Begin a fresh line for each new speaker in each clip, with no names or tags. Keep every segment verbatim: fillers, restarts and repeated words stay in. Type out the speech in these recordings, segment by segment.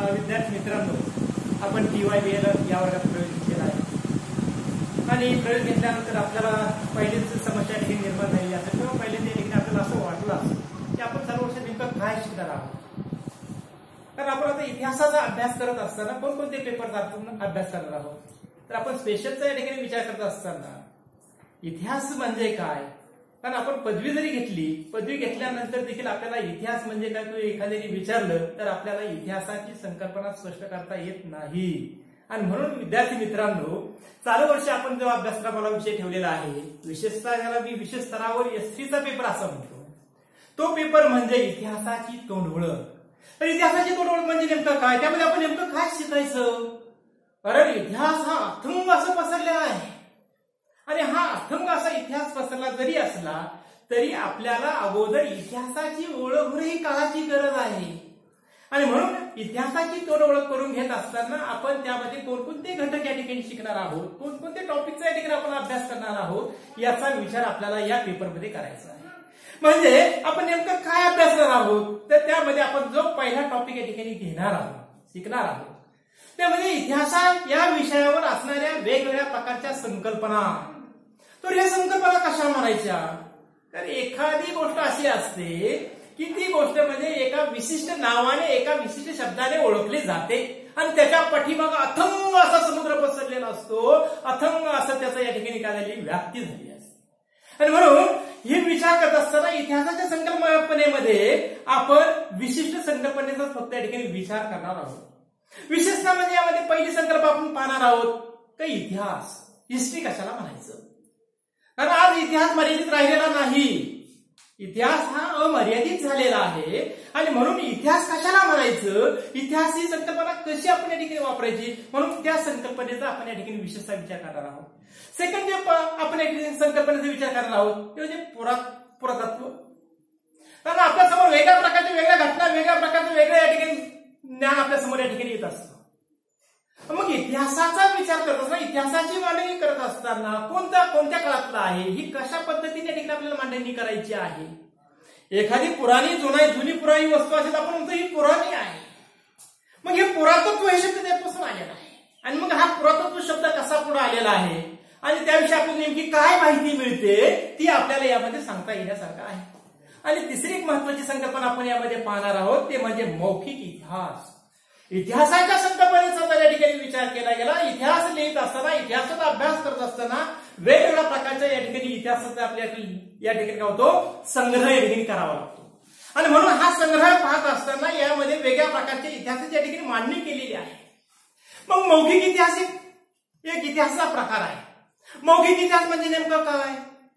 विद्यार्थी मित्रांनो, आपण टी वाय बी एल या वर्गात प्रवेश केला आहे आणि प्रवेश घेतल्यानंतर आपल्याला पहिलीच समस्या ठिकाणी निर्माण झाली असेल किंवा पहिल्यांदा ठिकाणी आपल्याला असं वाटलं असेल की आपण चालू वर्ष नेमकं काय शिकणार आहोत. कारण आपण आता इतिहासाचा अभ्यास करत असताना कोणकोणते पेपर आपण अभ्यास करणार आहोत. तर आपण स्पेशलचा या ठिकाणी विचार करत असताना इतिहास म्हणजे काय, कारण आपण पदवी जरी घेतली, पदवी घेतल्यानंतर देखील आपल्याला इतिहास म्हणजे काय किंवा एखाद्याने विचारलं तर आपल्याला इतिहासाची संकल्पना स्पष्ट करता येत नाही. आणि म्हणून विद्यार्थी मित्रांनो, चालू वर्षी आपण जो अभ्यासक्रमाला विषय ठेवलेला आहे, विशेषतः ज्याला मी विशेष स्तरावर एसटीचा पेपर असं म्हणतो, तो पेपर म्हणजे इतिहासाची तोंडओळख. तर इतिहासाची तोंडओळख म्हणजे नेमकं काय, त्यामध्ये आपण नेमकं काय शिकायचं. कारण इतिहास हा अथंग असं पसरलेला आहे आणि हा अथंग असा इतिहास पसरला जरी असला तरी आपल्याला अगोदर इतिहासाची ओळख होणे ही काळाची गरज आहे. आणि म्हणून इतिहासाची तोड ओळख करून घेत असताना आपण त्यामध्ये कोणकोणते घटक या ठिकाणी शिकणार आहोत, कोणकोणते टॉपिकचा या ठिकाणी आपण अभ्यास करणार आहोत, याचा विचार आपल्याला या पेपरमध्ये करायचा आहे. म्हणजे आपण नेमकं काय अभ्यास करणार आहोत, तर त्यामध्ये आपण जो पहिला टॉपिक या ठिकाणी घेणार आहोत, शिकणार आहोत, त्यामध्ये इतिहास या विषयावर असणाऱ्या वेगवेगळ्या प्रकारच्या संकल्पना. तर या संकल्पना कशा म्हणायच्या, तर एखादी गोष्ट अशी असते की ती गोष्ट म्हणजे एका विशिष्ट नावाने, एका विशिष्ट शब्दाने ओळखली जाते आणि त्याच्या पाठीमागे अथंग असा समुद्र पसरलेला असतो, अथंग असं त्याचं या ठिकाणी काय झाली व्याप्ती झाली असते. आणि म्हणून हे विचार करत असताना इतिहासाच्या संकल्पनेमध्ये आपण विशिष्ट संकल्पनेचा फक्त या ठिकाणी विचार करणार आहोत. विशेषतः म्हणजे यामध्ये पहिली संकल्पना आपण पाहणार आहोत का इतिहास, हिस्ट्री कशाला म्हणायचं. कारण आज इतिहास मर्यादित राहिलेला नाही, इतिहास हा अमर्यादित झालेला आहे. आणि म्हणून इतिहास कशाला म्हणायचं, इतिहास ही संकल्पना कशी आपण या ठिकाणी वापरायची, म्हणून त्या संकल्पनेचा आपण या ठिकाणी विशेषतः विचार करणार आहोत. सेकंड जे आपण या ठिकाणी संकल्पनेचा विचार करणार आहोत ते म्हणजे पुरातत्व. कारण आपल्या समोर वेगळ्या प्रकारच्या वेगळ्या घटना, वेगळ्या प्रकारचे वेगळ्या या ठिकाणी ज्ञान आपल्या समोर या ठिकाणी येत असतं. मग इतिहासाचा विचार करत असताना, इतिहासाची मांडणी करत असताना कोणत्या कोणत्या काळातला आहे, ही कशा पद्धतीने या ठिकाणी आपल्याला मांडणी करायची आहे. एखादी पुराणी जुना जुनी पुराणी वस्तू असेल आपण म्हणतो ही पुराणी आहे. मग हे पुरातत्व हे शब्द त्यापासून आलेला आहे. आणि मग हा पुरातत्व शब्द कसा पुढे आलेला आहे आणि त्याविषयी आपल्याला नेमकी काय माहिती मिळते ती आपल्याला यामध्ये सांगता येण्यासारखं आहे. आणि तिसरी एक महत्वाची संकल्पना आपण यामध्ये पाहणार आहोत ते म्हणजे मौखिक इतिहास. इतिहासाच्या संकल्पनेचा या ठिकाणी विचार केला गेला. इतिहास लिहित असताना, इतिहासाचा अभ्यास करत असताना वेगवेगळ्या प्रकारच्या या ठिकाणी इतिहासाचा आपल्या या ठिकाणी काय होतो, संग्रह या ठिकाणी करावा लागतो. आणि म्हणून हा संग्रह पाहत असताना यामध्ये वेगळ्या प्रकारच्या इतिहासाची या ठिकाणी मांडणी केलेली आहे. मग मौखिक इतिहास एक इतिहासाचा प्रकार आहे. मौखिक इतिहास म्हणजे नेमकं काय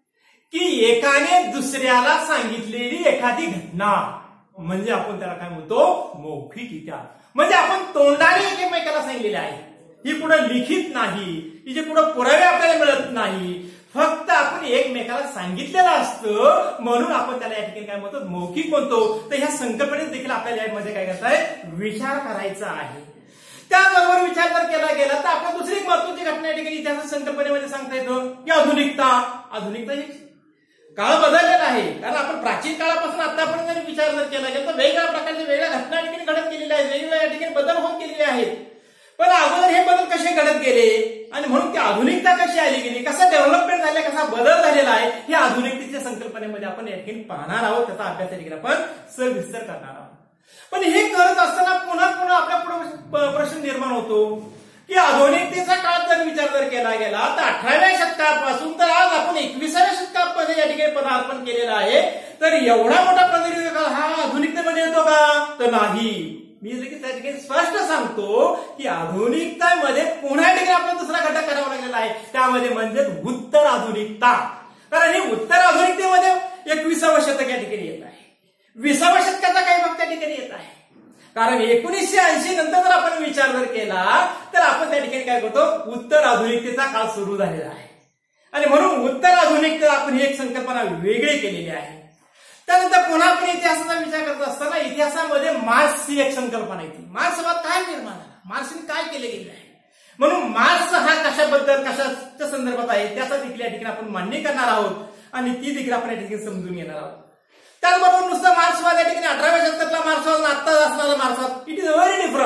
की एकाने दुसऱ्याला सांगितलेली एखादी घटना म्हणजे आपण त्याला काय म्हणतो, मौखिक इतिहास. म्हणजे आपण तोंडाने एकमेकाला सांगितलेले आहे, ही पुढे लिखित नाही, हिचे पुढे पुरावे आपल्याला मिळत नाही, फक्त आपण एकमेकाला सांगितलेलं असतं, म्हणून आपण त्याला या ठिकाणी काय म्हणतो, मौखिक म्हणतो. तर ह्या संकल्पनेत देखील आपल्याला यामध्ये काय करताय, विचार करायचा आहे. त्याबरोबर विचार जर केला गेला तर आपण दुसरी एक महत्वाची घटना या ठिकाणी इतिहास संकल्पनेमध्ये सांगता येतो की आधुनिकता. आधुनिकता ही काळ बदललेला आहे. कारण आपण प्राचीन काळापासून आतापर्यंत जर विचार जर केला गेला तर वेगवेगळ्या प्रकारच्या वेगळ्या घटना या ठिकाणी घडत गेलेल्या आहेत, वेगवेगळ्या या ठिकाणी बदल होत गेलेले आहेत. पण अगोदर हे बदल कसे घडत गेले आणि म्हणून ती आधुनिकता कशी आली गेली, कसा डेव्हलपमेंट झाला, कसा बदल झालेला आहे, हे आधुनिकतेच्या संकल्पनेमध्ये आपण या ठिकाणी पाहणार आहोत. त्याचा अभ्यास या ठिकाणी आपण सविस्तर करणार आहोत. पण हे करत असताना पुन्हा पुन्हा आपल्या पुढे प्रश्न निर्माण होतो की आधुनिकतेचा काळ जर विचार जर केला गेला तर अठराव्या शतकापासून तर आज आपण एकविसाव्या शतकामध्ये या ठिकाणी पदार्पण केलेलं आहे. तर एवढा मोठा प्रगतीचा काळ हा आधुनिकतेमध्ये येतो का, तर नाही. मी देखील त्या ठिकाणी स्पष्ट सांगतो की आधुनिकतेमध्ये पुन्हा ठिकाणी आपल्याला दुसरा घटक करावा लागलेला आहे, त्यामध्ये म्हणजे उत्तर आधुनिकता. कारण ही उत्तर आधुनिकतेमध्ये एकविसावं शतक या ठिकाणी येत आहे, विसाव्या शतकाचा काही भाग त्या ठिकाणी येत आहे. कारण एकोणीसशे ऐंशी नंतर जर आपण विचार जर केला तर आपण त्या ठिकाणी काय करतो, उत्तर आधुनिकतेचा काळ सुरू झालेला आहे. आणि म्हणून उत्तर आधुनिकता आपण ही एक संकल्पना वेगळी केलेली आहे. त्यानंतर पुन्हा आपण इतिहासाचा विचार करत असताना इतिहासामध्ये मार्क्स ही एक संकल्पना येते. मार्क्सवाद काय निर्माण झाला, मार्क्सने काय केले गेले आहे, म्हणून मार्क्स हा कशाबद्दल कशाच्या संदर्भात आहे त्याचा देखील या ठिकाणी आपण मांडणी करणार आहोत आणि ती देखील आपण या ठिकाणी समजून घेणार आहोत. त्याचबरोबर नुसतं मार्क्सवाद या ठिकाणी अठराव्या शतकातला मार्क्सवाद आता असणारा मार्क्सवाद it is very different.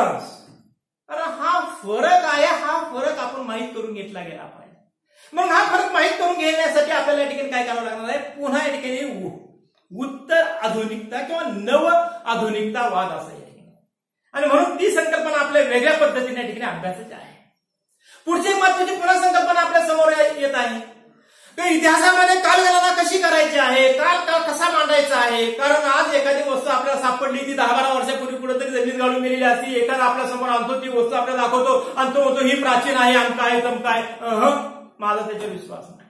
Difference. कारण हा फरक आहे, हा फरक आपण माहीत करून घेतला गेला पाहिजे. मग हा फरक माहीत करून घेण्यासाठी आपल्याला या ठिकाणी काय करावं लागणार आहे, पुन्हा या ठिकाणी उत्तर आधुनिकता किंवा नव आधुनिकतावाद असं या ठिकाणी, आणि म्हणून ती संकल्पना आपल्या वेगळ्या पद्धतीने या ठिकाणी अभ्यासाची आहे. पुढची महत्वाची पुन्हा संकल्पना आपल्या समोर येत आहे, तर इतिहासामध्ये कालगणना कशी करायची आहे, काल काळ कसा मांडायचा आहे. कारण आज एखादी वस्तू आपल्याला सापडली, ती दहा बारा वर्षापूर्वी कुठेतरी जमीन गाळून गेलेली असती, एखादा आपल्या समोर आणतो, ती वस्तू आपल्याला दाखवतो, आणतो म्हणतो ही प्राचीन आहे, आमका आहे, तमका आहे. माझा त्याच्यावर विश्वास नाही.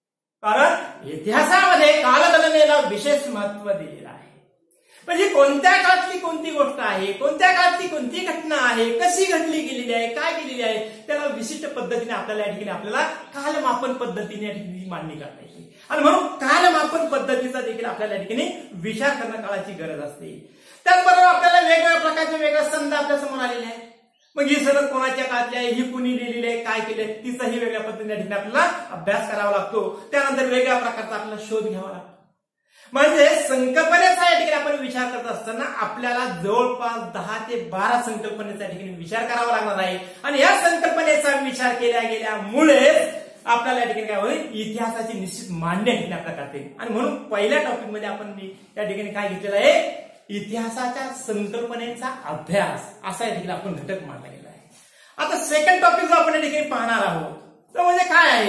कारण इतिहासामध्ये कालगणनेला विशेष महत्व दिलेलं आहे. म्हणजे कोणत्या काळातली कोणती गोष्ट आहे, कोणत्या काळातली कोणती घटना आहे, कशी घडली गेलेली आहे, काय केलेली आहे, त्याला विशिष्ट पद्धतीने आपल्याला या ठिकाणी आपल्याला कालमापन पद्धतीने या ठिकाणी मांडणी करता येते. आणि म्हणून कालमापन पद्धतीचा देखील आपल्याला या ठिकाणी विचार करणं काळाची गरज असते. त्याचबरोबर आपल्याला वेगवेगळ्या प्रकारचे वेगळे संद आपल्या समोर आलेले आहेत. मग ही सनद कोणाच्या काळातली आहे, ही कुणी लिहिलेली आहे, काय केलंय, तिचाही वेगळ्या पद्धतीने या ठिकाणी आपल्याला अभ्यास करावा लागतो. त्यानंतर वेगळ्या प्रकारचा आपल्याला शोध घ्यावा लागतो. म्हणजे संकल्पनेचा या ठिकाणी आपण विचार करत असताना आपल्याला जवळपास दहा ते बारा संकल्पनेचा या ठिकाणी विचार करावा लागणार आहे. आणि या संकल्पनेचा विचार केल्या गेल्यामुळे आपल्याला या ठिकाणी काय होईल, इतिहासाची निश्चित मांडणी या ठिकाणी आपल्याला करते. आणि म्हणून पहिल्या टॉपिक मध्ये आपण या ठिकाणी काय घेतलेलं आहे, इतिहासाच्या संकल्पनेचा अभ्यास असा या ठिकाणी आपण घटक मांडला गेला आहे. आता सेकंड टॉपिक जो आपण या ठिकाणी पाहणार आहोत तो म्हणजे काय आहे,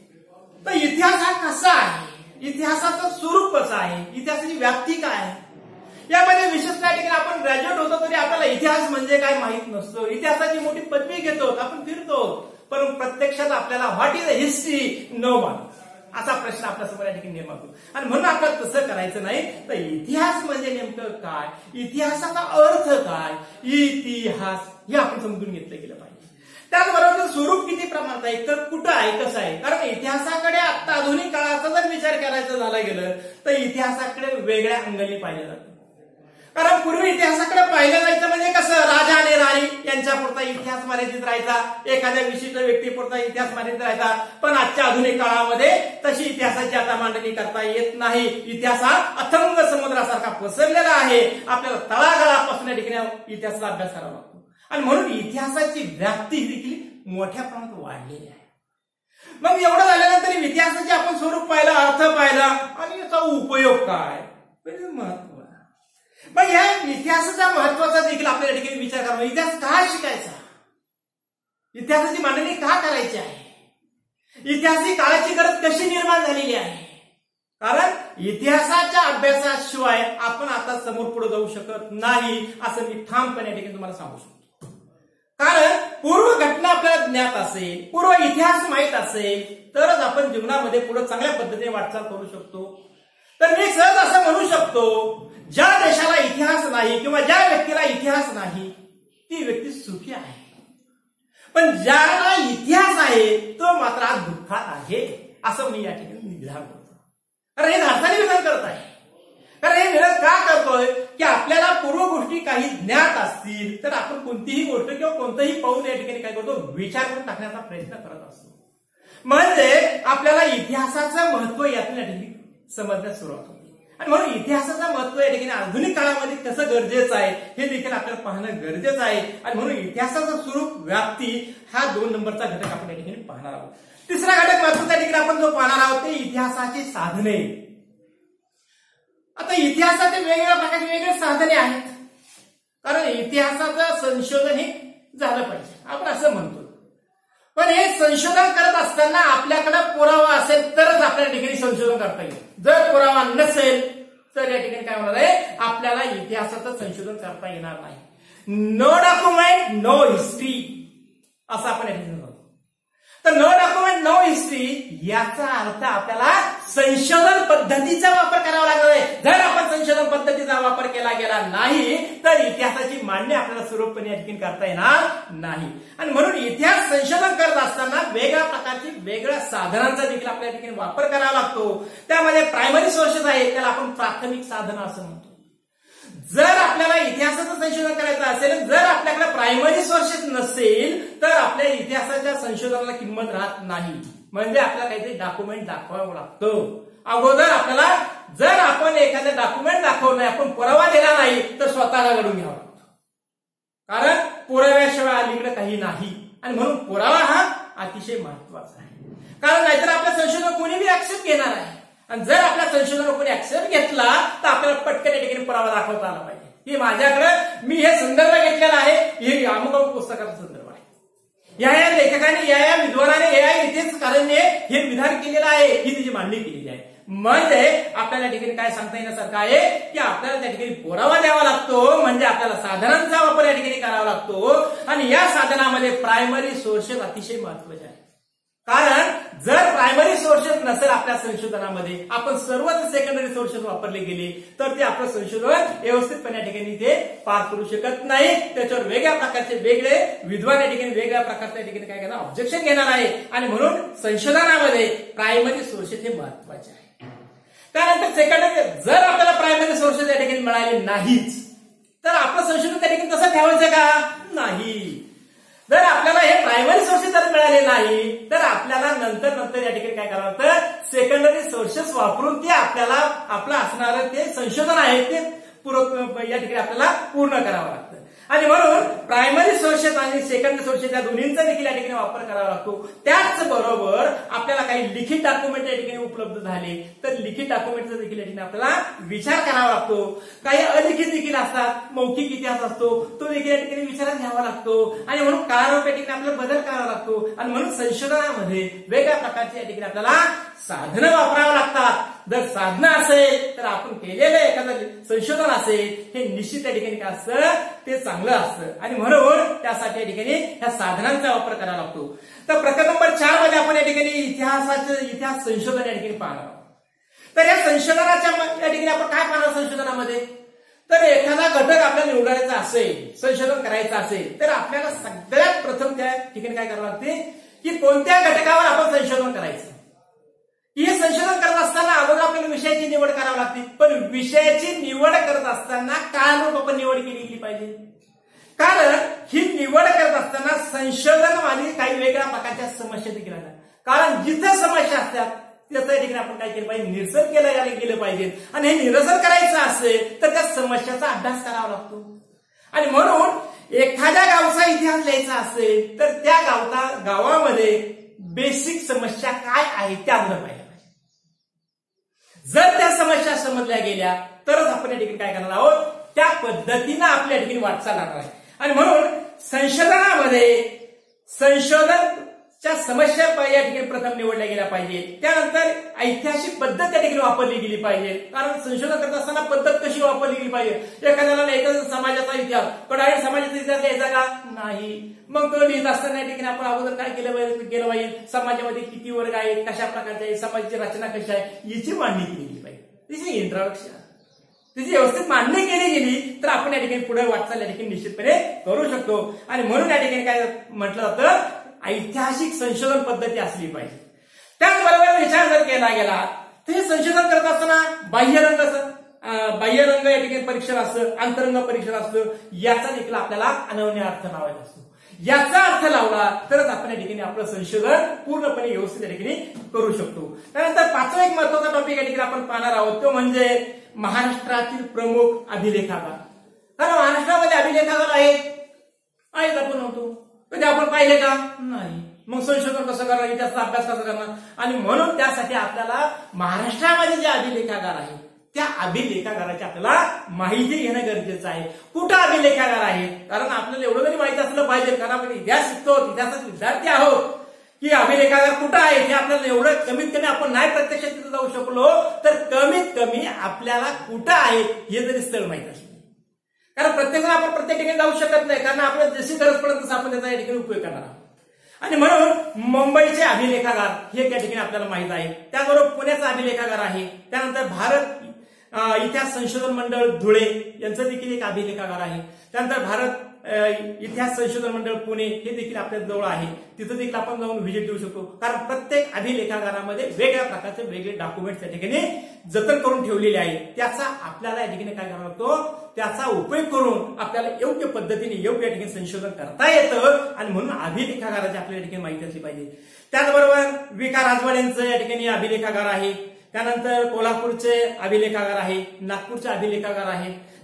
तर इतिहास हा कसा आहे, इतिहासाचं स्वरूप कसं आहे, इतिहासाची व्याप्ती काय आहे. यामध्ये विशेष या ठिकाणी आपण ग्रॅज्युएट होतो तरी आपल्याला इतिहास म्हणजे काय माहित नसतो. इतिहासाची मोठी पदवी घेतो, आपण फिरतो, पण प्रत्यक्षात आपल्याला what is a history no one असा प्रश्न आपल्यासमोर या ठिकाणी निर्माण होतो. आणि म्हणून आपल्याला तसं करायचं नाही. तर इतिहास म्हणजे नेमकं काय, इतिहासाचा अर्थ काय, इतिहास हे आपण समजून घेतलं गेलं पाहिजे. त्याचबरोबर स्वरूप किती प्रमाणात आहे, तर कुठं आहे, कसं आहे. कारण इतिहासाकडे आता आधुनिक काळाचा जर विचार करायचा झाला गेलं तर इतिहासाकडे वेगळ्या अंगाने पाहिलं जातं. कारण पूर्वी इतिहासाकडे पाहिलं जायचं म्हणजे कसं, राजा आणि राणी यांच्या पुरता इतिहास मर्यादित राहायचा, एखाद्या विशिष्ट व्यक्तीपुरता इतिहास मर्यादित राहायचा. पण आजच्या आधुनिक काळामध्ये तशी इतिहासाची आता मांडणी करता येत नाही. इतिहास हा अथंग समुद्रासारखा पसरलेला आहे. आपल्याला तळागाळापासून या ठिकाणी इतिहासाचा अभ्यास करावा लागतो. आणि म्हणून इतिहासाची व्याप्ती देखील मोठ्या प्रमाणात वाढलेली आहे. मग एवढं झाल्यानंतर इतिहासाचे आपण स्वरूप पाहिलं, अर्थ पाहिला, आणि याचा उपयोग काय, महत्व. मग या इतिहासाच्या महत्वाचा देखील आपल्या या ठिकाणी विचार करावा. इतिहास का शिकायचा, इतिहासाची मांडणी का करायची आहे, इतिहासाची काळाची गरज कशी निर्माण झालेली आहे. कारण इतिहासाच्या अभ्यासाशिवाय आपण आता समोर पुढे जाऊ शकत नाही असं मी ठामपणे या ठिकाणी तुम्हाला सांगू शकतो. कारण पूर्व घटना आपल्याला ज्ञात असेल, पूर्व इतिहास माहित असेल तरच आपण जीवनामध्ये पुढे चांगल्या पद्धतीने वाटचाल करू शकतो. तर मी सहज असं म्हणू शकतो, ज्या देशाला इतिहास नाही किंवा ज्या व्यक्तीला इतिहास नाही ती व्यक्ती सुखी आहे. पण ज्याला इतिहास आहे तो मात्र आज दुःखात आहे असं मी या ठिकाणी विधान करतो. कारण हे धाडसाने विधान करत आहे. कारण हे विधान का करतोय की आपल्याला पूर्व गोष्टी काही ज्ञात असतील तर आपण कोणतीही गोष्ट किंवा कोणतंही पाऊल या ठिकाणी काय करतो, विचार करून टाकण्याचा प्रयत्न करत असतो. म्हणजे आपल्याला इतिहासाचं महत्व यातून या ठिकाणी समजण्यास सुरुवात होते. आणि म्हणून इतिहासाचं महत्व या ठिकाणी आधुनिक काळामध्ये कसं गरजेचं आहे हे देखील आपल्याला पाहणं गरजेचं आहे. आणि म्हणून इतिहासाचं स्वरूप, व्याप्ती हा दोन नंबरचा घटक आपण या ठिकाणी पाहणार आहोत. तिसरा घटक महत्वाचा ठिकाणी आपण जो पाहणार आहोत ते इतिहासाची साधने. आता इतिहासाचे वेगवेगळ्या प्रकारचे वेगवेगळे साधने आहेत. कारण इतिहासाचं संशोधन हे झालं पाहिजे आपण असं म्हणतो. पण हे संशोधन करत असताना आपल्याकडे पुरावा असेल तरच आपल्या ठिकाणी संशोधन करता येईल. जर पुरावा नसेल तर या ठिकाणी काय होणार आहे, आपल्याला इतिहासाचं संशोधन करता येणार नाही. नो डॉक्युमेंट नो हिस्ट्री असं आपण या ठिकाणी म्हणतो. तर नो डॉक्युमेंट नो हिस्ट्री याचा अर्थ आपल्याला संशोधन पद्धतीचा वापर करावा लागणार आहे. जर आपण संशोधन पद्धतीचा वापर केला गेला नाही तर इतिहासाची मांडणी आपल्याला स्वरूपपणे या ठिकाणी करता येणार नाही. आणि म्हणून इतिहास संशोधन करत असताना वेगळ्या प्रकारची वेगळ्या साधनांचा देखील आपल्या ठिकाणी वापर करावा लागतो. त्यामध्ये प्रायमरी सोर्सेस आहेत, त्याला आपण प्राथमिक साधनं असं म्हणतो. जर आपल्याला इतिहासाचं संशोधन करायचं असेल, जर आपल्याकडे प्रायमरी सोर्सेस नसेल तर आपल्या इतिहासाच्या संशोधनाला किंमत राहत नाही. म्हणजे आपल्याला काहीतरी डॉक्युमेंट दाखवावं लागतं अगोदर. आपल्याला जर आपण एखादं डॉक्युमेंट दाखवलं नाही, आपण पुरावा दिला नाही तर स्वतःला घडून घ्यावा लागतो. कारण पुराव्याशिवाय अलीकडे काही नाही आणि म्हणून पुरावा हा अतिशय महत्वाचा आहे. कारण नाहीतर आपल्या संशोधन कोणी बी ऍक्सेप्ट घेणार आहे आणि जर आपल्या संशोधन कोणी ऍक्सेप्ट घेतला तर आपल्याला पटकन या ठिकाणी पुरावा दाखवता आला पाहिजे की माझ्याकडे मी हे संदर्भ घेतलेला आहे, हे अमुक अमुक पुस्तकाचा संदर्भ आहे, या या लेखकाने या या विद्वानाने या या इतिहासकारांनी हे विधान केलेलं आहे, ही त्याची मांडणी केलेली आहे. म्हणजे आपल्याला ठिकाणी काय सांगता येण्यासारखं आहे की आपल्याला त्या ठिकाणी पुरावा द्यावा लागतो, म्हणजे आपल्याला साधनांचा वापर या ठिकाणी करावा लागतो आणि या साधनामध्ये प्रायमरी सोर्सेस अतिशय महत्वाचे आहे. कारण जर प्रायमरी सोर्सेस नसेल आपल्या संशोधनामध्ये, आपण सर्वच सेकंडरी सोर्सेस वापरले गेले तर ते आपलं संशोधन व्यवस्थितपणे या ठिकाणी ते पार करू शकत नाही. त्याच्यावर वेगळ्या प्रकारचे वेगळे विद्वान या ठिकाणी वेगळ्या प्रकारच्या या ठिकाणी काय करणार, ऑब्जेक्शन घेणार आहे आणि म्हणून संशोधनामध्ये प्रायमरी सोर्सेस हे महत्वाचे आहे. त्यानंतर सेकंडरी, जर आपल्याला प्रायमरी सोर्सेस या ठिकाणी मिळाले नाहीच तर आपलं संशोधन त्या ठिकाणी तसं ठेवायचं का नाही. जर आपल्याला हे प्रायमरी सोर्सेस जर मिळाले नाही तर आपल्याला नंतर नंतर या ठिकाणी काय करावं लागतं, सेकंडरी सोर्सेस वापरून ते आपल्याला आपलं असणारं ते संशोधन आहे ते या ठिकाणी आपल्याला पूर्ण करावं लागतं. आणि म्हणून प्रायमरी सोर्सेस आणि सेकंडरी सोर्सेस या दोन्हींचा देखील या ठिकाणी वापर करावा लागतो. त्याचबरोबर आपल्याला काही लिखित डॉक्युमेंट या ठिकाणी उपलब्ध झाले तर लिखित डॉक्युमेंटचा देखील या ठिकाणी आपल्याला विचार करावा लागतो. काही अलिखित देखील असतात, मौखिक इतिहास असतो, तो देखील या ठिकाणी विचारात घ्यावा लागतो आणि म्हणून काळानुसार या ठिकाणी आपल्याला बदल करावा लागतो आणि म्हणून संशोधनामध्ये वेगळ्या प्रकारची या ठिकाणी आपल्याला साधनं वापरावं लागतात. जर साधनं असेल तर आपण केलेलं एखादं संशोधन असेल हे निश्चित या ठिकाणी काय असतं, ते चांगलं असतं आणि म्हणून त्यासाठी या ठिकाणी ह्या साधनांचा वापर करावा लागतो. तर प्रकरण नंबर चार मध्ये आपण या ठिकाणी इतिहासाचं इतिहास संशोधन या ठिकाणी पाहणार आहोत. तर या संशोधनाच्या या ठिकाणी आपण काय पाहणार संशोधनामध्ये, तर एखादा घटक आपल्याला निवडायचा असेल, संशोधन करायचं असेल तर आपल्याला सगळ्यात प्रथम त्या ठिकाणी काय करावं लागते की कोणत्या घटकावर आपण संशोधन करायचं. हे संशोधन करत असताना अगोदर आपल्याला विषयाची निवड करावी लागते, पण विषयाची निवड करत असताना काळानुरूप आपण निवड केली गेली पाहिजे. कारण ही निवड करत असताना संशोधनवादी काही वेगळ्या प्रकारच्या समस्या देखील असतात. कारण जिथे समस्या असतात त्याचं या ठिकाणी आपण काय केलं पाहिजे, निरसन केलं गेलं पाहिजे आणि हे निरसन करायचं असेल तर त्या समस्याचा अभ्यास करावा लागतो. आणि म्हणून एखाद्या गावचा इतिहास लिहायचा असेल तर त्या गावचा गावामध्ये बेसिक समस्या काय आहे त्या अगोदर पाहिजे. जर त्या समस्या समजल्या गेल्या तरच आपण या ठिकाणी काय करणार आहोत, त्या पद्धतीनं आपल्या ठिकाणी वाटचाल लागणार आहे. आणि म्हणून संशोधनामध्ये संशोधनच्या समस्या या ठिकाणी प्रथम निवडल्या गेल्या पाहिजे. त्यानंतर ऐतिहासिक पद्धत त्या ठिकाणी वापरली गेली पाहिजे. कारण संशोधन करत असताना पद्धत कशी वापरली गेली पाहिजे. एखाद्याला लिहायचा समाजाचा इतिहास, पण डायरेक्ट समाजाचा इतिहास लिहायचा का नाही. मग तो लिहित असताना या ठिकाणी आपण अगोदर काय केलं पाहिजे केलं पाहिजे समाजामध्ये किती वर्ग आहेत, कशा प्रकारचे आहे, समाजाची रचना कशी आहे याची मांडणी केली गेली पाहिजे. तिची इंट्रोडक्शन तिची व्यवस्थित मांडणी केली गेली तर आपण या ठिकाणी पुढे वाटचाल या ठिकाणी निश्चितपणे करू शकतो. आणि म्हणून या ठिकाणी काय म्हटलं जातं, ऐतिहासिक संशोधन पद्धती असली पाहिजे. त्याचबरोबर विचार जर केला गेला तर हे संशोधन करत असताना बाह्यरंग बाह्यरंग या ठिकाणी परीक्षण असतं, अंतरंग परीक्षण असतं, याचा देखील आपल्याला अनन्य अर्थ लावायचा असतो. याचा अर्थ लावला तरच आपण या ठिकाणी आपलं संशोधन पूर्णपणे व्यवस्थित या ठिकाणी करू शकतो. त्यानंतर पाचवा एक महत्वाचा टॉपिक या ठिकाणी आपण पाहणार आहोत तो म्हणजे महाराष्ट्रातील प्रमुख अभिलेखागार. कारण महाराष्ट्रामध्ये अभिलेखागार आहेत आहेत आपण नव्हतो, कधी आपण पाहिले का नाही. मग संशोधन कसं करणार, इतिहासाचा अभ्यास कसा करणार. आणि म्हणून त्यासाठी आपल्याला महाराष्ट्रामध्ये जे अभिलेखागार आहेत त्या अभिलेखागाराची आपल्याला माहिती घेणं गरजेचं आहे. कुठं अभिलेखागार आहे, कारण आपल्याला एवढं तरी माहिती असलं पाहिजे, कारण आपण इतिहास शिकतो, इतिहासाचे विद्यार्थी आहोत, की अभिलेखागार कुठं आहे हे आपल्याला एवढं कमीत कमी आपण नाही प्रत्यक्षात तिथे जाऊ शकलो तर कमीत कमी आपल्याला कुठं आहे हे जरी स्थळ माहित असले. कारण प्रत्येक आपण प्रत्येक ठिकाणी जाऊ शकत नाही, कारण आपल्याला जशी गरज पडत तसं आपण त्याचा या ठिकाणी उपयोग करणार आहोत. आणि म्हणून मुंबईचे अभिलेखागार हे त्या ठिकाणी आपल्याला माहित आहे. त्याचबरोबर पुण्याचा अभिलेखागार आहे. त्यानंतर भारत इतिहास संशोधन मंडळ धुळे यांचं देखील एक अभिलेखागार आहे. त्यानंतर भारत इतिहास संशोधन मंडळ पुणे हे देखील आपल्या जवळ आहे, तिथं देखील आपण जाऊन व्हिजिट देऊ शकतो. कारण प्रत्येक अभिलेखागारामध्ये वेगळ्या प्रकारचे वेगळे डॉक्युमेंट्स त्या ठिकाणी जतन करून ठेवलेले आहेत. त्याचा आपल्याला या ठिकाणी काय करावा लागतो, त्याचा उपयोग करून आपल्याला योग्य पद्धतीने योग्य या ठिकाणी संशोधन करता येतं. आणि म्हणून अभिलेखागाराची आपल्याला या ठिकाणी माहिती असली पाहिजे. त्याचबरोबर विका राजवाड यांचं या ठिकाणी अभिलेखागार आहे. त्यानंतर कोल्हापूरचे अभिलेखागार आहे, नागपूरचे अभिलेखागार आहे.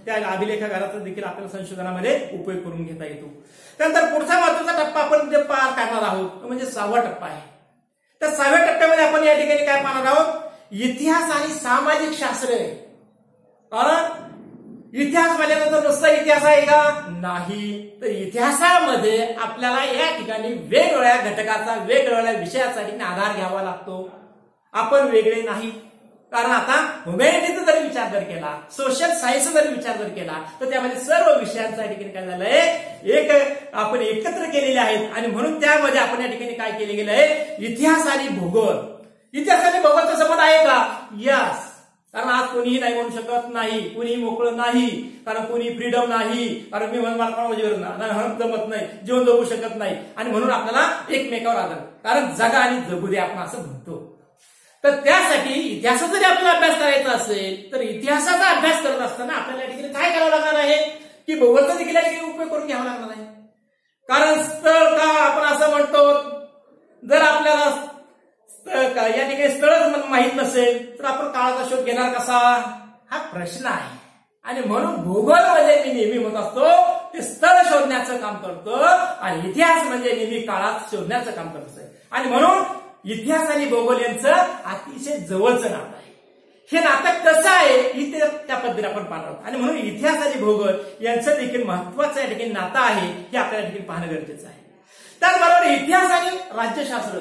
त्या अभिलेखागाराचा देखील आपल्याला संशोधनामध्ये उपयोग करून घेता येतो. त्यानंतर पुढचा महत्वाचा टप्पा आपण जे पार करणार आहोत म्हणजे सहावा टप्पा आहे. तर सहाव्या टप्प्यामध्ये आपण या ठिकाणी काय पाहणार आहोत, इतिहास आणि सामाजिक शास्त्र. कारण इतिहास म्हणल्यानंतर नुसता इतिहास आहे का, नाही. तर इतिहासामध्ये आपल्याला या ठिकाणी वेगवेगळ्या घटकाचा वेगवेगळ्या विषयासाठी आधार घ्यावा लागतो. आपण वेगळे नाही. कारण आता ह्युमॅनिटीचा जरी विचार जर केला, सोशल सायन्सचा जरी विचार जर केला, तर त्यामध्ये सर्व विषयांचा ठिकाणी काय झालंय, एक आपण एकत्र केलेले आहेत. आणि म्हणून त्यामध्ये आपण या ठिकाणी काय केले गेलं आहे, इतिहास आणि भूगोल. इतिहास आणि भूगोलचा संबंध आहे का, यस. कारण आज कोणीही नाही म्हणू शकत नाही, कोणीही मोकळं नाही, कारण कोणी फ्रीडम नाही, कारण मी मला जमत नाही, जीवन जगू शकत नाही. आणि म्हणून आपल्याला एकमेकावर आधार, कारण जगा आणि जगू दे आपण असं म्हणतो. तर त्यासाठी इतिहासाचा जरी आपल्याला अभ्यास करायचा असेल तर इतिहासाचा अभ्यास करत असताना आपल्याला या ठिकाणी काय करावं लागणार आहे की भूगोलचा देखील या ठिकाणी उपयोग करून घ्यावा लागणार आहे. कारण स्थळ का आपण असं म्हणतो, जर आपल्याला या ठिकाणी स्थळच माहित नसेल तर आपण काळाचा शोध घेणार कसा, हा प्रश्न आहे. आणि म्हणून भूगोल म्हणजे मी नेहमी म्हणत असतो ते स्थळ शोधण्याचं काम करतो आणि इतिहास म्हणजे नेहमी काळात शोधण्याचं काम करतो. आणि म्हणून इतिहास आणि भूगोल यांचं अतिशय जवळचं नातं आहे. हे नातं कसं आहे इथे त्या पद्धतीने आपण पाहणार आहोत. आणि म्हणून इतिहास आणि भूगोल यांचं देखील महत्वाचं या ठिकाणी नातं आहे हे आपल्याला देखील पाहणं गरजेचं आहे. त्याचबरोबर इतिहास आणि राज्यशास्त्र,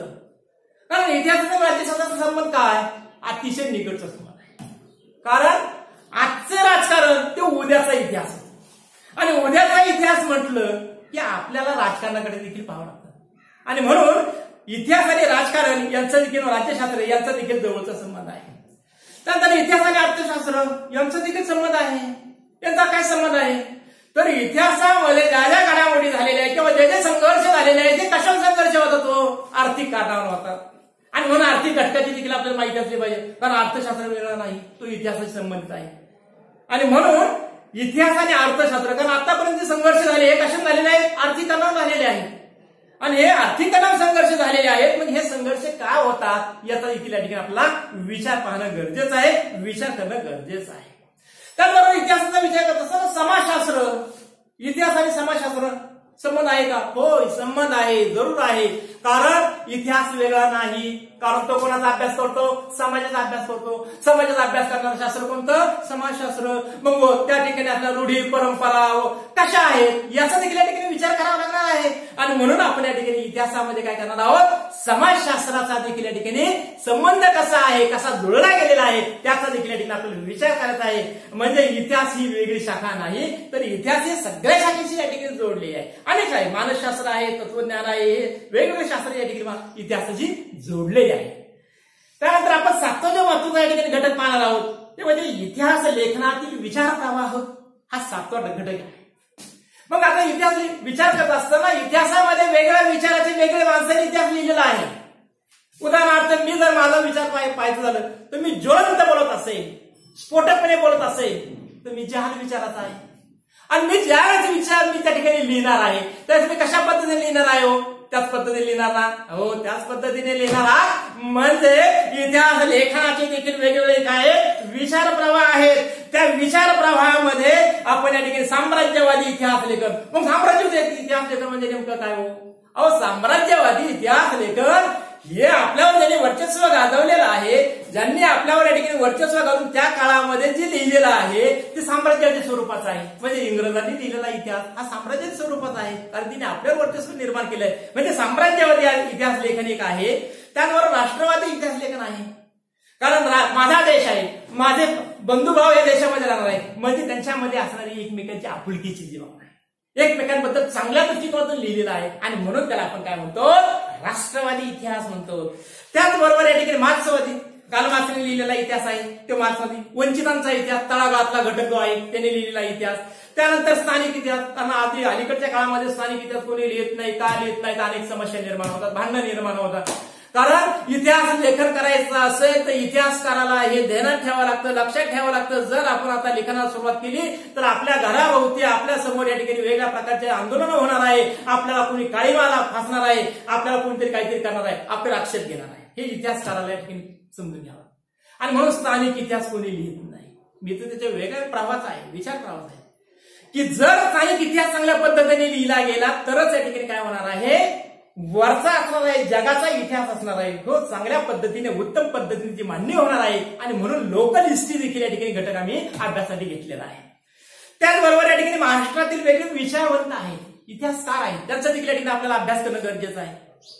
कारण इतिहासाचा राज्यशास्त्राचा संबंध काय, अतिशय निकटचा संबंध आहे. कारण आजचं राजकारण ते उद्याचा इतिहास, आणि उद्याचा इतिहास म्हटलं की आपल्याला राजकारणाकडे देखील पाहावं लागतं. आणि म्हणून इतिहास आणि राजकारण यांचा देखील राज्यशास्त्र यांचा देखील जवळचा संबंध आहे. त्यानंतर इतिहास आणि अर्थशास्त्र यांचा देखील संबंध आहे. यांचा काय संबंध आहे, तर इतिहासामध्ये ज्या ज्या घडामोडी झालेल्या आहेत किंवा जे जे संघर्ष झालेले आहेत ते कशावर संघर्ष होता, तो आर्थिक कारणावर होता. आणि म्हणून आर्थिक घटकाची देखील आपल्याला माहिती असली पाहिजे, कारण अर्थशास्त्र वेगळा नाही, तो इतिहासाशी संबंधित आहे. आणि म्हणून इतिहास आणि अर्थशास्त्र, कारण आतापर्यंत जे संघर्ष झाले हे कशात झालेले आहेत, आर्थिक कारणावर झालेले आहेत. आणि हे आर्थिक कारणावर संघर्ष झालेले आहेत, मग हे संघर्ष का होतात याचा देखील या ठिकाणी आपला विचार पाहणं गरजेचं आहे, विचार करणं गरजेचं आहे. त्याचबरोबर इतिहासाचा विचार करत असताना समाजशास्त्र, इतिहास आणि समाजशास्त्र संबंध आहे का, होय संबंध आहे, जरूर आहे. कारण इतिहास वेगळा नाही, कारण तो कोणाचा अभ्यास करतो, समाजाचा अभ्यास करतो. समाजाचा अभ्यास करणारं शास्त्र कोणतं, समाजशास्त्र. मग त्या ठिकाणी आपल्या रूढी परंपरा कशा आहेत याचा देखील या ठिकाणी विचार करावा लागणार आहे. आणि म्हणून आपण या ठिकाणी इतिहासामध्ये काय करणार आहोत, समाजशास्त्राचा देखील या ठिकाणी संबंध कसा आहे, कसा जुळला गेलेला आहे त्याचा देखील या ठिकाणी आपल्याला विचार करायचा आहे. म्हणजे इतिहास ही वेगळी शाखा नाही, तर इतिहास ही सगळ्या शाखेशी या ठिकाणी जोडली आहे. अनेक आहे, मानसशास्त्र आहे, तत्वज्ञान आहे, वेगवेगळे शास्त्र या ठिकाणी इतिहासाशी जोडलेले आहे. त्यानंतर आपण सातवा जो महत्वाचा या ठिकाणी घटक पाहणार आहोत ते म्हणजे इतिहास लेखनातील विचार प्रवाह, हा सातवा घटक आहे. मग आता इतिहास विचार करत असताना इतिहासामध्ये वेगळ्या विचाराचे वेगळे माणसाने इतिहास लिहिलेला आहे. उदाहरणार्थ मी जर माझा विचार पाहायचं झालं तर मी ज्वलंत बोलत असेल, स्फोटकपणे बोलत असेल तर मी जहाल विचाराचा आहे. आणि मी ज्यावेळेस विचार मी त्या ठिकाणी लिहिणार आहे त्यावेळेस मी कशा पद्धतीने लिहिणार आहे, हो त्याच पद्धतीने लिहिणार ना, हो त्याच पद्धतीने लिहिणार. म्हणजे इतिहास लेखनाचे देखील वेगवेगळे काय विचार प्रवाह आहेत. त्या विचार प्रवाहामध्ये आपण या ठिकाणी साम्राज्यवादी इतिहास लेखन, मग साम्राज्यवादी इतिहास लेखन म्हणजे नेमकं काय हो, अहो साम्राज्यवादी इतिहास लेखन हे आपल्यावर ज्यांनी वर्चस्व गाजवलेलं आहे, ज्यांनी आपल्यावर या ठिकाणी वर्चस्व गाजवून त्या काळामध्ये जे लिहिलेलं आहे ते साम्राज्याच्या स्वरूपाचं आहे. म्हणजे इंग्रजांनी लिहिलेला इतिहास हा साम्राज्याच्या स्वरूपाचा आहे, कारण तिने आपल्यावर वर्चस्व निर्माण केलंय. म्हणजे साम्राज्यवादी इतिहास लेखन एक आहे. त्याचबरोबर राष्ट्रवादी इतिहास लेखन आहे, कारण माझा देश आहे, माझे बंधुभाव या देशामध्ये राहणार आहे, म्हणजे त्यांच्यामध्ये असणारी एकमेकांची आपुलकीची जी भावना आहे, एकमेकांबद्दल चांगल्या दृष्टिकोनातून लिहिलेला आहे. आणि म्हणून त्याला आपण काय म्हणतो, राष्ट्रवादी इतिहास म्हणतो. त्याचबरोबर या ठिकाणी मार्क्सवादी, कार्ल मार्क्सने लिहिलेला इतिहास आहे तो मार्क्सवादी. वंचितांचा इतिहास, तळागाळातला घटक जो आहे त्याने लिहिलेला इतिहास. त्यानंतर स्थानिक इतिहास, कारण आधी अलीकडच्या काळामध्ये स्थानिक इतिहास कोणी लिहित नाही, का लिहित नाही, अनेक समस्या निर्माण होतात, भांडणं निर्माण होतात. कारण इतिहास लेखन करायचं असेल तर इतिहासकाराला हे ध्यानात ठेवावं लागतं, लक्षात ठेवावं लागतं. जर आपण आता लेखनाला सुरुवात केली तर आपल्या घराभोवती आपल्या समोर या ठिकाणी वेगळ्या प्रकारचे आंदोलन होणार आहे, आपल्याला कोणी काळीमाला फासणार आहे, आपल्याला कोणीतरी काहीतरी करणार आहे, आपल्याला आक्षेप घेणार आहे. हे इतिहासकाराला या ठिकाणी समजून घ्यावं. आणि म्हणून स्थानिक इतिहास कोणी लिहित नाही. मी तर त्याच्या वेगळ्या प्रवाहाचा आहे, विचार प्रवाहाचा आहे की जर काही इतिहास चांगल्या पद्धतीने लिहिला गेला तरच या ठिकाणी काय होणार आहे, वरचा असणार आहे, जगाचा इतिहास असणार आहे, तो चांगल्या पद्धतीने उत्तम पद्धतीने मांडणी होणार आहे. आणि म्हणून लोकल हिस्ट्री देखील या ठिकाणी घटक आम्ही अभ्यासासाठी घेतलेला आहे. त्याचबरोबर या ठिकाणी महाराष्ट्रातील वेगवेगळे विषयावंत आहेत, इतिहासकार आहेत, त्यांचा देखील या ठिकाणी आपल्याला अभ्यास करणं गरजेचं आहे.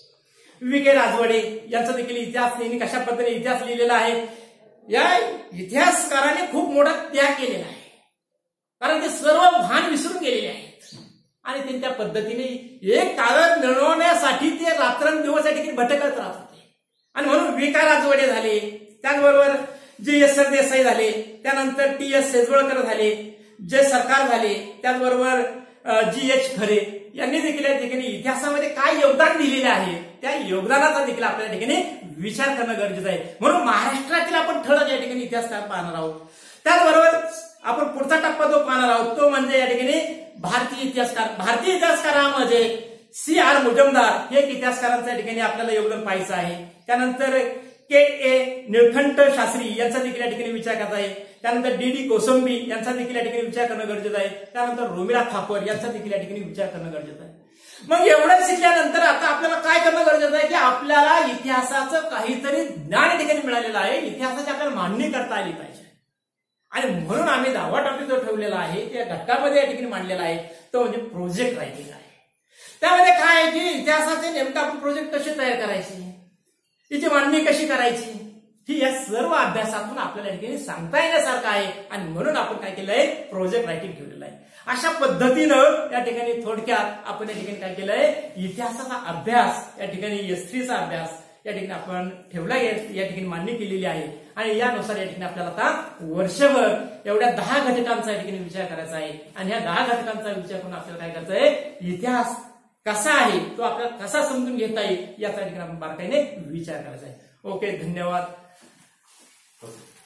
वि के राजवाडे यांचा देखील इतिहास, त्यांनी कशा पद्धतीने इतिहास लिहिलेला आहे. या इतिहासकाराने खूप मोठा त्याग केलेला आहे, कारण ते सर्व भान विसरून गेलेले आहेत आणि ते त्या पद्धतीने एक कागद मिळवण्यासाठी ते रात्रंदिवस या ठिकाणी भटकत राहत होते. आणि म्हणून वि का राजवाडे झाले, त्याचबरोबर जी एस सरदेसाई झाले, त्यानंतर टी एस सेजवळकर झाले, जे सरकार झाले, त्याचबरोबर जी एच खरे यांनी देखील या ठिकाणी इतिहासामध्ये काय योगदान दिलेले आहे, त्या योगदानाचा देखील आपल्या ठिकाणी विचार करणं गरजेचं आहे. म्हणून महाराष्ट्रातील आपण ठळक या ठिकाणी इतिहासकार पाहणार आहोत. त्याचबरोबर आपण पुढचा टप्पा जो पाहणार आहोत तो म्हणजे या ठिकाणी भारतीय इतिहासकार. भारतीय इतिहासकारामध्ये सी आर मुजुमदार हे एक इतिहासकारांचं या ठिकाणी आपल्याला योगदान पाहायचं आहे. त्यानंतर के ए निळकंठ शास्त्री यांचा देखील या ठिकाणी विचार करायचा आहे. त्यानंतर डी डी कोसंबी यांचा देखील या ठिकाणी विचार करणं गरजेचं आहे. त्यानंतर रोमिला थापर यांचा देखील या ठिकाणी विचार करणं गरजेचं आहे. मग एवढं शिकल्यानंतर आता आपल्याला काय करणं गरजेचं आहे की आपल्याला इतिहासाचं काहीतरी ज्ञान या ठिकाणी मिळालेलं आहे, इतिहासाची आपल्याला मांडणी करता आली पाहिजे. आणि म्हणून आम्ही दहावा टॉपिक जो ठेवलेला आहे त्या घटकामध्ये या ठिकाणी मांडलेला आहे तो म्हणजे प्रोजेक्ट रायटिंग आहे. त्यामध्ये काय आहे की इतिहासाचे नेमकं आपण प्रोजेक्ट कसे तयार करायचे, तिची मांडणी कशी करायची, ही या सर्व अभ्यासातून आपल्याला या ठिकाणी सांगता येण्यासारखं आहे. आणि म्हणून आपण काय केलंय, प्रोजेक्ट रायटिंग ठेवलेलं आहे. अशा पद्धतीनं या ठिकाणी थोडक्यात आपण या ठिकाणी काय केलंय, इतिहासाचा अभ्यास या ठिकाणी हिस्ट्रीचा अभ्यास या ठिकाणी आपण ठेवला, या ठिकाणी मांडणी केलेली आहे. आणि यानुसार या ठिकाणी आपल्याला आता वर्षभर एवढ्या दहा घटकांचा या ठिकाणी विचार करायचा आहे. आणि ह्या दहा घटकांचा विचार करून आपल्याला काय करायचं आहे, इतिहास कसा आहे तो आपल्याला कसा समजून घेता येईल याचा ठिकाणी आपण बारकाईने विचार करायचा आहे. ओके, धन्यवाद.